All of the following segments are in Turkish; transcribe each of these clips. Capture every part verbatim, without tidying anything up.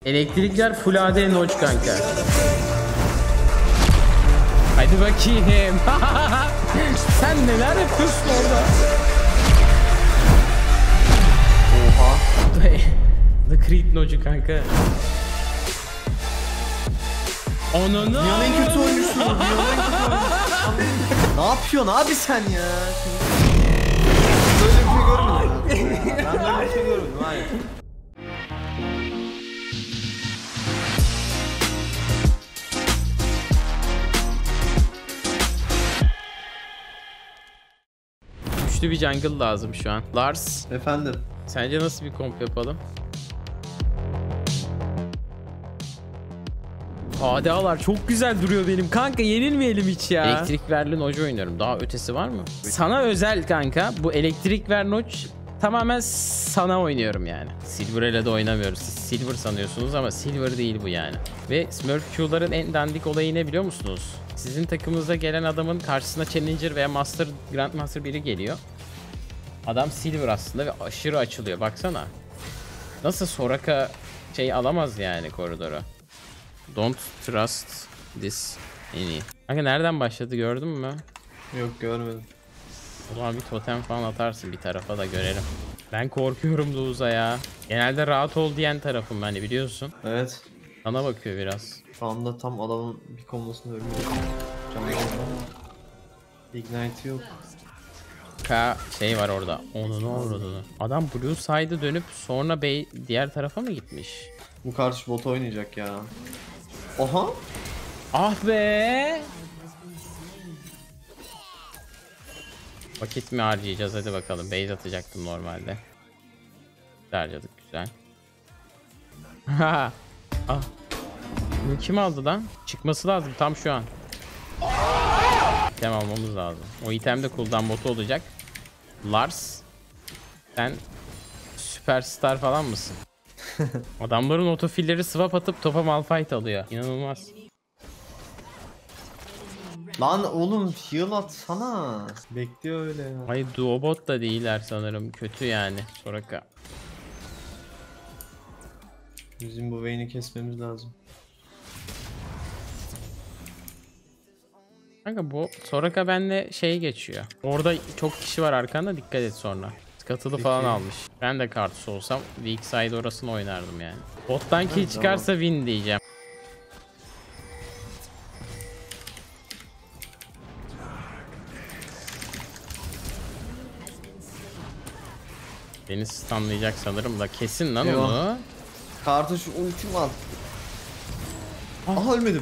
Elektrikler full A D notch kanka. Hadi bakayım. Sen neler yapıyorsun orada? Oha. The Creed notch'u kanka. Onun Dünyanın en kötü oyuncusu. Dünyanın en kötü oyuncusu. Ne yapıyorsun abi sen ya? Böyle bir şey görmedim. Ben böyle bir şey görmedim. Hayır. Güçlü bir jungle lazım şu an. Lars, Efendim. sence nasıl bir komp yapalım? A D A'lar çok güzel duruyor benim. Kanka yenilmeyelim hiç ya. Elektrik verli notch oynuyorum. Daha ötesi var mı? Sana özel kanka. Bu elektrik ver notch tamamen sana oynuyorum yani. Silver ile de oynamıyoruz. Siz Silver sanıyorsunuz ama Silver değil bu yani. Ve Smurf Q'ların en dandik olayı ne biliyor musunuz? Sizin takımınıza gelen adamın karşısına Challenger veya Master, Grandmaster biri geliyor. Adam Silver aslında ve aşırı açılıyor. Baksana. Nasıl Soraka şey alamaz yani koridoru. Don't trust this any. Kanka nereden başladı gördün mü? Yok görmedim. Ulan bir totem falan atarsın bir tarafa da görelim. Ben korkuyorum Luz'a ya. Genelde rahat ol diyen tarafım hani biliyorsun. Evet. Sana bakıyor biraz. Şu anda tam adamın bir kombosunu ölüyor. Canlı ama Ignite yok. K şey var orada. Onu ne oldu? Adam Blue Side'ı dönüp sonra Bey diğer tarafa mı gitmiş? Bu karşı bot oynayacak ya. Oha. Ah be. Vakit mi harcayacağız hadi bakalım. Base atacaktım normalde. Harcadık güzel. Ha. Ah. Bunu kim aldı lan? Çıkması lazım tam şu an. İtem almamız lazım. O item de cooldown botu olacak. Lars. Sen süperstar falan mısın? Adamların otofilleri swap atıp topa malphite alıyor. İnanılmaz. Lan oğlum heal atsana. Bekliyor öyle ya. Hayır duo bot da değiller sanırım. Kötü yani. Soraka. Bizim bu Vayne'i kesmemiz lazım. Kanka bu Soraka benle şey geçiyor. Orada çok kişi var arkanda dikkat et sonra. Katılı falan almış. Ben de kartusu olsam weak side orasını oynardım yani. Bottan kill çıkarsa win diyeceğim. Beni stunlayacak sanırım da kesin lan Eyvah. onu. Kartuş ultim al. Aha ölmedim.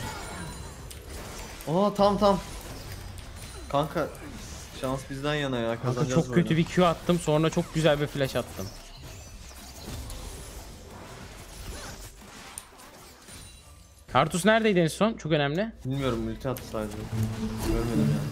Aa tam tam. Kanka şans bizden yana ya, Kanka kazanacağız çok kötü bir Q attım sonra çok güzel bir flash attım. Kartus neredeydi en son? Çok önemli. Bilmiyorum, ulti attı sadece. Görmedim yani.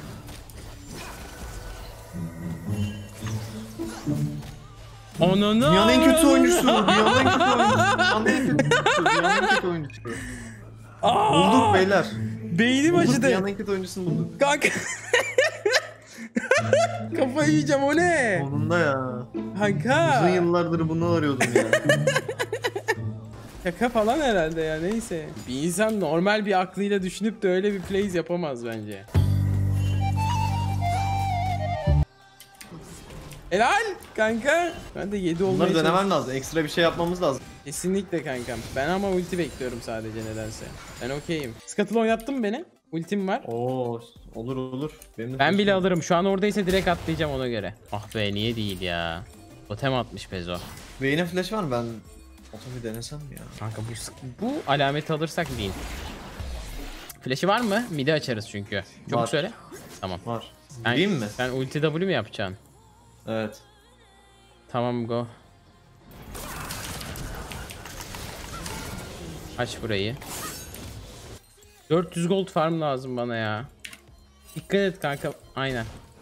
Onun Dünyanın en kötü oyuncusu. Dünyanın en kötü oyuncusu. Dünyanın en kötü oyuncusu. Dünyanın en kötü oyuncusu. Bulduk beyler. Beynim Bulduk, acıdı. dünyanın en kötü oyuncusunu bulduk. Kanka. Kafayı yiyeceğim, o ne? Sonunda ya. Kanka. Uzun yıllardır bunu arıyordum ya. Şaka falan herhalde ya, neyse. Bir insan normal bir aklıyla düşünüp de öyle bir plays yapamaz bence. Helal kanka. Ben de yedi olmaya Bunları çalışıyorum. denemem lazım. Ekstra bir şey yapmamız lazım. Kesinlikle kankam. Ben ama ulti bekliyorum sadece nedense. Ben okeyim. Scuttle oynattın mı beni? Ultim var. Oo, olur olur. Benim de Ben bile flash'ım var. alırım. Şu an oradaysa direkt atlayacağım ona göre. Ah be, niye değil ya. Totem atmış Bezo. Vayne'e flash var mı? Ben otomu denesem mi ya? Kanka bu bu alameti alırsak değil. Flash'ı var mı? Midi açarız çünkü. Çok Var. söyle. Tamam. Var. Ben, Gireyim mi? Sen ulti W mi yapacaksın? Evet. Tamam, go. Aç burayı. dört yüz gold farm lazım bana ya. Dikkat et kanka. Aynen.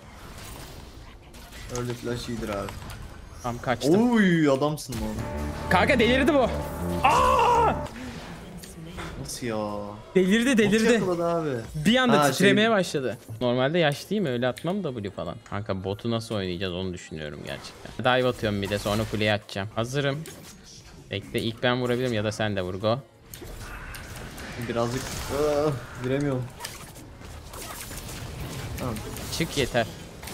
Öyle flash iyidir abi. Tam kaçtım. Oy, adamsın lan. Kanka delirdi bu. Aa! Nasıl ya? Delirdi Nasıl delirdi. yakaladı abi? Bir anda Ha, titremeye şey- başladı. Normalde yaş değil mi? Öyle atmam W falan. Kanka botu nasıl oynayacağız onu düşünüyorum gerçekten. Dive atıyorum bir de sonra kuleye atacağım. Hazırım. Bekle, ilk ben vurabilirim ya da sen de vur, go. Birazcık ah, giremiyorum. Tamam. Çık yeter.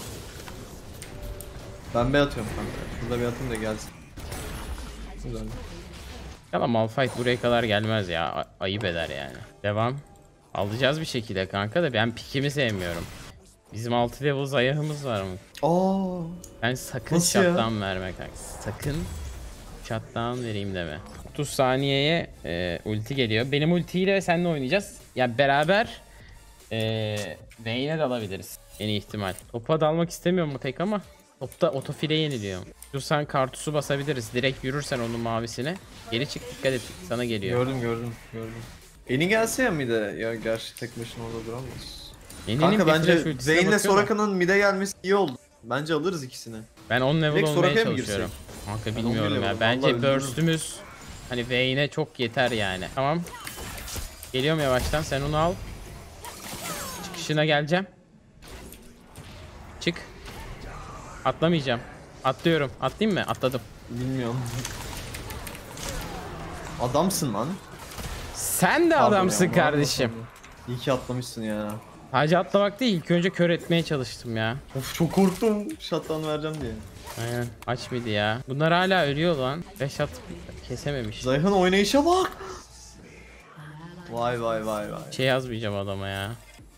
Ben bir atıyorum kanka. Şurada bir atayım da gelsin. Güzel. Ya Malphite buraya kadar gelmez ya. A- ayıp eder yani. Devam. Alacağız bir şekilde kanka da ben pikimi sevmiyorum. Bizim altı level zayıfımız var mı? Aa, Ben sakın Nasıl ya? shutdown verme kanka. Sakın shutdown vereyim deme. otuz saniyeye e, ulti geliyor. Benim ultiyle seninle oynayacağız. Yani beraber e, Vayne'e dalabiliriz. En iyi ihtimal. Topa dalmak istemiyorum mu pek ama topta otofile yeniliyor. Şursan kartusu basabiliriz. Direkt yürürsen onun mavisine. Geri çık, dikkat et. Sana geliyor. gördüm gördüm gördüm. Eni gelse ya mide ya, gerçi tek başına orada duramaz. Yeni'nin Kanka bir bence flash ultisine Vayne'le bakıyor da. Soraka'nın mid'e gelmesi iyi oldu. Bence alırız ikisini. Ben on level Direkt olmaya Soraka'ya mı çalışıyorum. Kanka bilmiyorum on bir ya. level, Bence vallahi öldürürüm. burst'ümüz hani Vayne'e çok yeter yani. Tamam. Geliyorum yavaştan. Sen onu al. Çıkışına geleceğim. Çık. Atlamayacağım. Atlıyorum. Atlayayım mı? Atladım. Bilmiyorum. Adamsın lan. Sen de Pardon adamsın ya, kardeşim. pardon. İyi ki atlamışsın ya. Sadece atlamak değil. İlk önce kör etmeye çalıştım ya. Of çok korktum. Shutdown vereceğim diye. Aynen. Aç mıydı ya? Bunlar hala ölüyor lan. beş at kesememiş. Zayhan oynayışa bak. Vay vay vay vay. Şey yazmayacağım adama ya.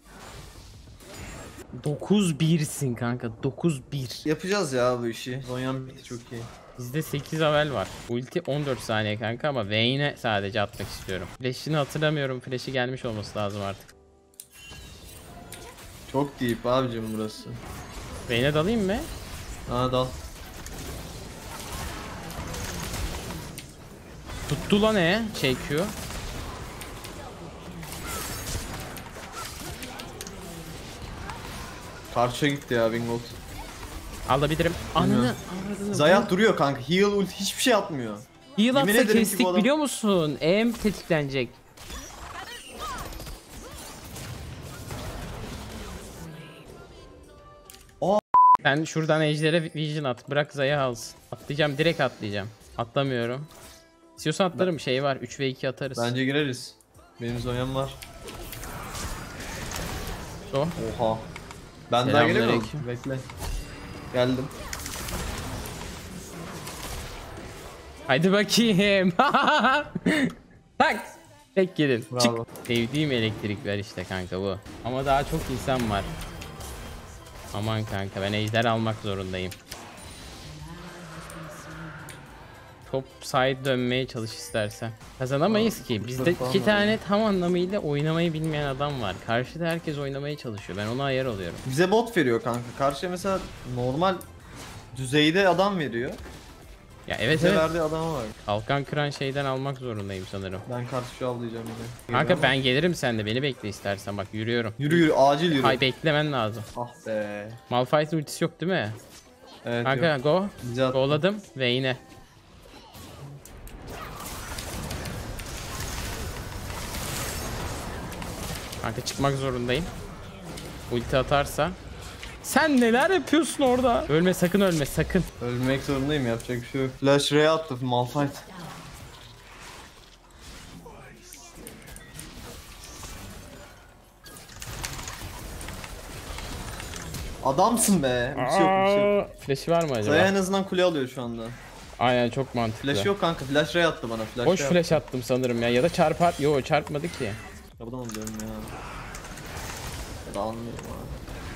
dokuz birsin kanka. dokuz bir. Yapacağız ya bu işi. Zonyan bitti çok iyi. Bizde sekiz avel var. Ulti on dört saniye kanka ama Vayne'e sadece atmak istiyorum. Flash'ini hatırlamıyorum. Flash'i gelmiş olması lazım artık. Çok deep abicim burası. Vayne'e dalayım mı? Ha dal. Tuttu lan e. Şey Q. Karşıya gitti ya Bingold. Alabilirim. Ananı. avradını. Zayat duruyor kanka. Heal ulti hiçbir şey atmıyor. Heal Yemin atsa ederim ki kestik bu adam- biliyor musun? E M tetiklenecek. Aa. Sen şuradan ejdere vision at. Bırak Zaya alsın. Atlayacağım, direkt atlayacağım. Atlamıyorum. İstiyorsan atlarım, şey var. üç ve iki atarız. Bence gireriz. Benim Zonyan var. O. Oha. Ben daha gelemiyorum. Selamünaleyküm. Bekle. Geldim. Hadi bakayım. Tak. Tek gelin. Bravo. Çık. Sevdiğim elektrik ver işte kanka bu. Ama daha çok insan var. Aman kanka, ben ejder almak zorundayım. Top side dönmeye çalış istersen. Kazanamayız ki. Bizde Çok iki falan tane tam anlamıyla oynamayı bilmeyen adam var. Karşıda herkes oynamaya çalışıyor. Ben ona ayar oluyorum. Bize bot veriyor kanka. Karşıya mesela normal düzeyde adam veriyor. Ya evet Bize evet. verdiği adama var. Kalkan kıran şeyden almak zorundayım sanırım. Ben karşı avlayacağım yine. Kanka ben gelirim, sen de beni bekle istersen, bak yürüyorum. Yürü yürü acil yürü. Hay beklemen lazım. Ah be. Malphite'in ultisi yok değil mi? Evet Kanka yok. go. Bize attı. Goladım ve yine. Kanka çıkmak zorundayım. Ulti atarsa. Sen neler yapıyorsun orada? Ölme, sakın ölme, sakın. Ölmek zorundayım, yapacak bir şey yok. Flash Ray attı Malphite. Adamsın be. Bir şey yok, bir şey yok. Aa, flash'i var mı acaba? Zaya en azından kule alıyor şu anda. Aynen, çok mantıklı. Flash yok kanka. Flash Ray attı bana. Flash Boş Ray flash attım sanırım ya, ya da çarpar. Yo, çarpmadı ki. attı. Kapıdan alıyorum ya. Ya da anlıyorum abi.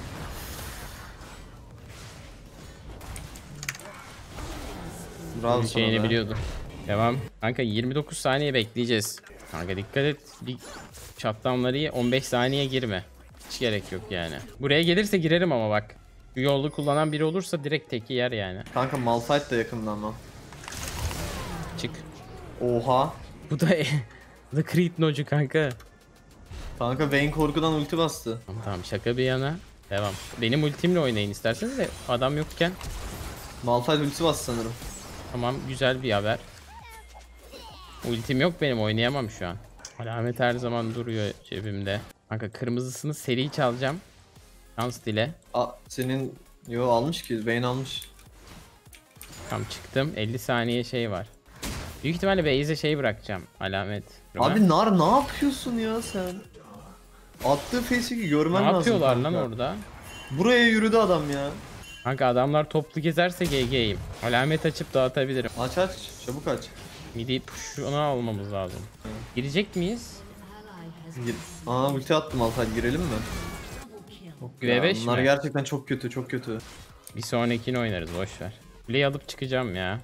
Bravo sana Öleceğini be. biliyordum. Devam. Kanka yirmi dokuz saniye bekleyeceğiz. Kanka dikkat et. Bir shutdown'ları ye, on beş saniye girme. Hiç gerek yok yani. Buraya gelirse girerim ama bak. Bu yolu kullanan biri olursa direkt teki yer yani. Kanka Malphite de yakında ama. Çık. Oha. Bu da The Creed nocu kanka. Kanka Vayne korkudan ulti bastı. Tamam, tamam, şaka bir yana. Devam. Benim ultimle oynayın isterseniz de adam yokken. Malphite ulti bastı sanırım. Tamam, güzel bir haber. Ultim yok benim, oynayamam şu an. Alamet her zaman duruyor cebimde. Kanka kırmızısını seri çalacağım. Şans dile. Aa, senin yo almış ki Vayne almış. Tam çıktım. elli saniye şey var. Büyük ihtimalle base'e şey bırakacağım. Alamet. Abi Nar ne yapıyorsun ya sen? Attığı face'i görmen ne lazım. Ne yapıyorlar kanka. lan orada? Buraya yürüdü adam ya. Kanka adamlar toplu gezerse G G'yim. Alamet açıp dağıtabilirim. Aç aç. Çabuk aç. Midi push'unu almamız lazım. Girecek miyiz? Gir. Aa ulti attım Alpay, girelim mi? V beş Bunlar mi? gerçekten çok kötü, çok kötü. Bir sonrakini oynarız, boşver. Kuleyi alıp çıkacağım ya.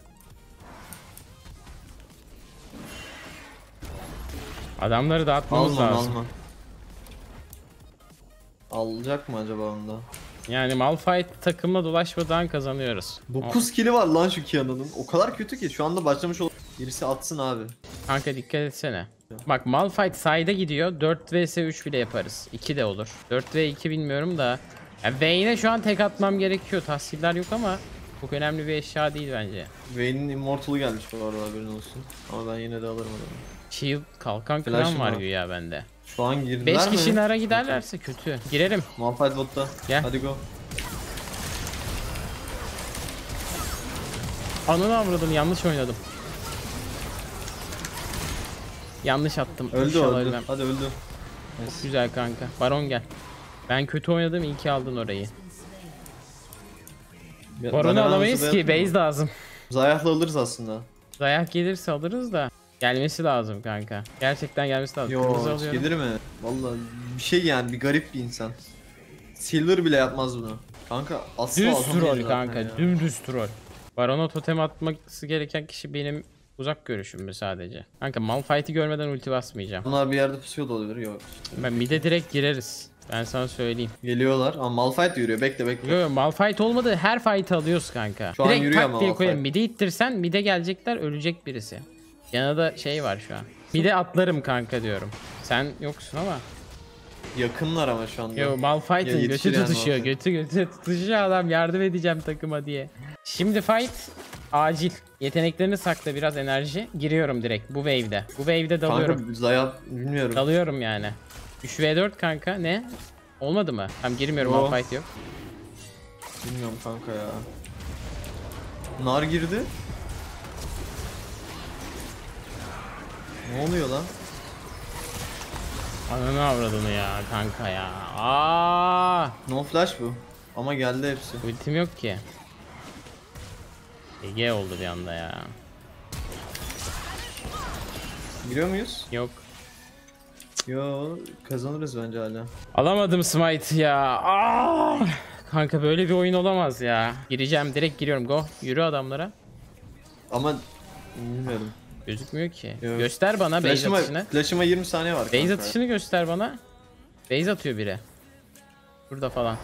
Adamları dağıtmamız Alma lazım. alma. Alacak mı acaba onda? Yani Malphite takımla dolaşmadan kazanıyoruz. dokuz kili var lan şu Kiana'nın. O kadar kötü ki şu anda başlamış ol. Birisi atsın abi. Kanka dikkat etsene. Bak Malphite side'a gidiyor. dört vs üç bile yaparız. iki de olur. dört ve iki bilmiyorum da. Ya Vayne'e şu an tek atmam gerekiyor. Tahsiller yok ama çok önemli bir eşya değil bence. Vayne'in Immortal'ı gelmiş bu arada, haberin olsun. Ama ben yine de alırım adamı. Shield kalkan Flash'ım klan var var. güya bende. Şu an girdiler beş mi? kişinin ara giderlerse kötü. Girelim. Malphite botta. Gel. Hadi go. Ananı avradım, yanlış oynadım. Yanlış attım. Öldü İnşallah öldü. ölmem. Hadi öldü. Çok güzel kanka. Baron gel. Ben kötü oynadım, iyi ki aldın orayı. Baron'u alamayız ki, base lazım. Zayah'la alırız aslında. Dayak gelirse alırız da. Gelmesi lazım kanka. Gerçekten gelmesi lazım. Yo Kırmızı alıyorum. gelir mi? Vallahi bir şey yani, bir garip bir insan. Silver bile yapmaz bunu. Kanka asla Düz atamayız troll zaten kanka, ya. dümdüz troll. Baron'a totem atması gereken kişi benim uzak görüşüm mü sadece? Kanka Malphite'i görmeden ulti basmayacağım. Bunlar bir yerde pusuyor da olabilir, yok. Ben mid'e direkt gireriz. Ben sana söyleyeyim. Geliyorlar ama Malphite yürüyor, bekle bekle. Yo yo, Malphite olmadı, her fight'ı alıyoruz kanka. Şu an direkt yürüyor tak ama diye Malphite. koyarım. Mid'e ittirsen mid'e gelecekler, ölecek birisi. Yanında şey var şu an. Mid'e atlarım kanka diyorum. Sen yoksun ama. Yakınlar ama şu anda. Yo Ya Malphite'ın götü yetişir yani tutuşuyor. Malphite. Götü götü tutuşuyor, adam yardım edeceğim takıma diye. Şimdi fight acil. Yeteneklerini sakla, biraz enerji. Giriyorum direkt bu wave'de. Bu wave'de dalıyorum. Kanka Zayah bilmiyorum. Dalıyorum yani. üç ve dört kanka ne? Olmadı mı? Tamam girmiyorum, Yo. Malphite yok. Bilmiyorum kanka ya. Nar girdi. Ne oluyor lan? Ananı avradını ya kanka ya. Aa! No flash bu. Ama geldi hepsi. Ultim yok ki. Ege oldu bir anda ya. Giriyor muyuz? Yok. Yo, kazanırız bence hala. Alamadım smite ya. Aa! Kanka böyle bir oyun olamaz ya. Gireceğim, direkt giriyorum, go. Yürü adamlara. Ama bilmiyorum. Gözükmüyor ki. Yok. Göster bana base Flash'ıma, atışını. flash'ıma yirmi saniye var Base kanka. atışını göster bana. Base atıyor biri. Burada falan.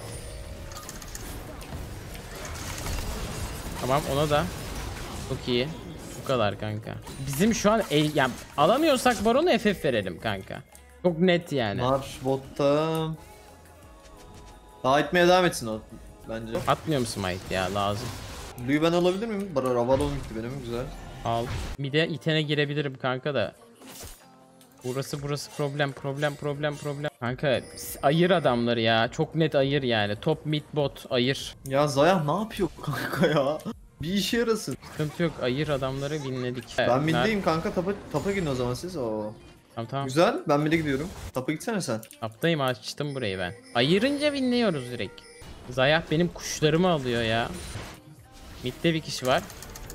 Tamam, ona da. Çok iyi. Bu kadar kanka. Bizim şu an el, yani alamıyorsak Baron'u F F verelim kanka. Çok net yani. Nar botta. Daha itmeye devam etsin o bence. Atmıyor musun Smite ya, lazım. Blue'yu ben alabilir miyim? Bara Ravalon gitti benim, güzel. Al. Bir de itene girebilirim kanka da. Burası burası problem problem problem problem. Kanka ayır adamları ya. Çok net ayır yani. Top mid bot ayır. Ya Zayah ne yapıyor kanka ya? Bir işe yarasın. Sıkıntı yok, ayır adamları, winledik. Ben middeyim kanka, tapa, tapa gidin o zaman siz. Oo. Tamam tamam. Güzel, ben mid'e gidiyorum. Tapa gitsene sen. Taptayım, açtım burayı ben. Ayırınca winliyoruz direkt. Zayah benim kuşlarımı alıyor ya. Mid'de bir kişi var.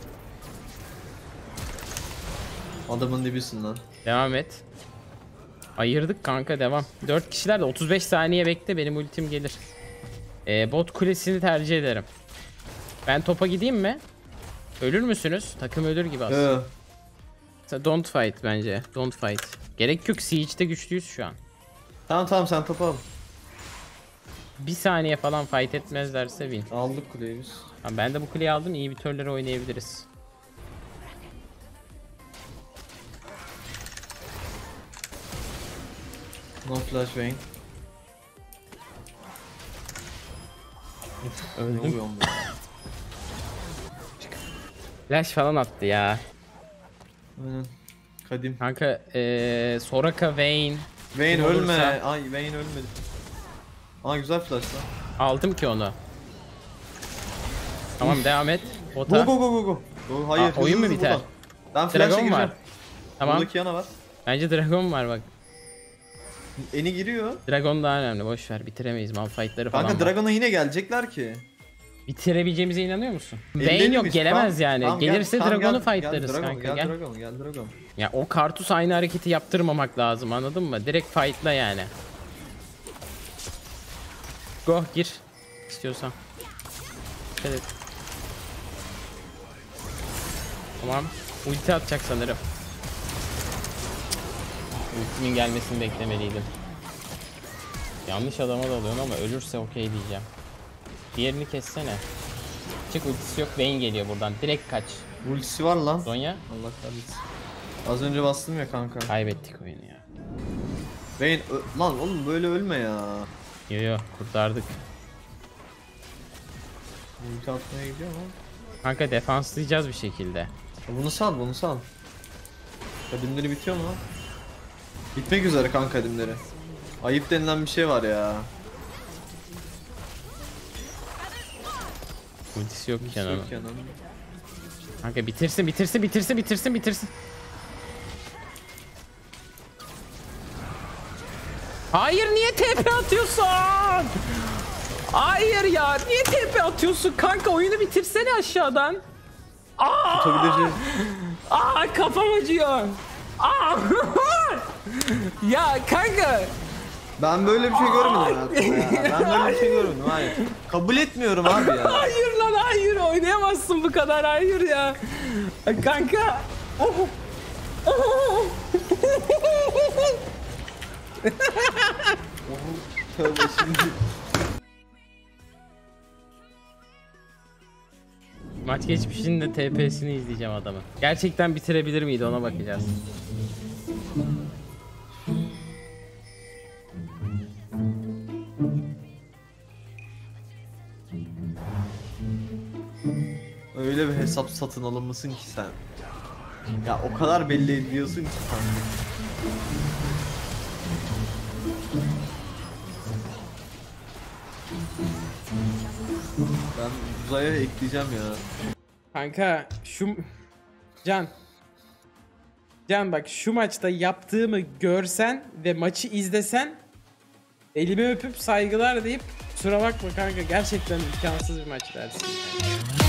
Adamın dibisin lan. Devam et. Ayırdık kanka, devam. dört kişiler de otuz beş saniye bekle, benim ultim gelir. Ee, bot kulesini tercih ederim. Ben topa gideyim mi? Ölür müsünüz? Takım ölür gibi aslında. Ee, Don't fight bence. Don't fight. Gerek yok, Siege'de güçlüyüz şu an. tamam tamam sen topa al. Bir saniye falan fight etmezlerse win. Aldık kuleyi biz. Tamam, ben de bu kuleyi aldım, iyi bir turları oynayabiliriz. No flash Vayne. Ne Öldüm. oluyor oğlum? Flash falan attı ya. Aynen. Kadim. Kanka ee, Soraka, Vayne. Vayne Kim ölme. olursa- Ay Vayne ölmedi. Aa güzel flash lan. Aldım ki onu. Tamam, devam et. Go Bota. go go go go. Go, hayır. Aa, oyun hızlı mu hızlı biter? buradan. Ben flash'a Dragon gireceğim. var. Tamam. Buradaki yana var. Bence Dragon var bak. Eni giriyor. Dragon daha önemli. Boş ver. Bitiremeyiz. Malphite'ları falan Kanka var. Dragon'a yine gelecekler ki. Bitirebileceğimize inanıyor musun? Ellerini Vayne yok biz- gelemez tamam, yani. tamam, gel, Gelirse tamam, Dragon'u gel, fightlarız gel, Dragon, kanka. Gel Gel. Dragon, gel Dragon. Ya o Kartus aynı hareketi yaptırmamak lazım, anladın mı? Direkt fight'la yani. Go gir. İstiyorsan. Evet. Tamam. Ulti atacak sanırım. Ultimin gelmesini beklemeliydim. Yanlış adama dalıyorsun ama ölürse okey diyeceğim. Diğerini kessene. Çık, ultisi yok. Vayne geliyor buradan. Direkt kaç. Ultisi var lan. Zonya. Allah kahretsin. Az önce bastım ya kanka. Kaybettik oyunu ya. Vayne ö- lan oğlum böyle ölme ya. Yo yo kurtardık. Ulti atmaya gidiyor ama. Kanka defanslayacağız bir şekilde. Bunu sal, bunu sal. Kadimleri bitiyor mu? Bitmek üzere kanka kadimleri. Ayıp denilen bir şey var ya. Ultisi yok Hiç Kenan'ın. yok Kenan. Kanka bitirsin bitirsin bitirsin bitirsin bitirsin. Hayır, niye T P atıyorsun? Hayır ya, niye T P atıyorsun kanka, oyunu bitirsene aşağıdan. Aa! Tutabileceğiz. Aa, kafam acıyor. Aa! Ya kanka. Ben böyle bir şey görmedim hayatımda ya. Ben böyle bir şey görmedim, hayır. Kabul etmiyorum abi ya. Hayır lan, hayır, oynayamazsın bu kadar, hayır ya. Kanka. Tövbe şimdi. Maç geçmişinin de T P'sini izleyeceğim adamı. Gerçekten bitirebilir miydi, ona bakacağız. Öyle bir hesap satın alınmasın ki sen. Ya o kadar belli ediyorsun ki sen. Ben uzaya ekleyeceğim ya. Kanka şu Can Can bak, şu maçta yaptığımı görsen ve maçı izlesen elimi öpüp saygılar deyip kusura bakma kanka, gerçekten imkansız bir maç dersin.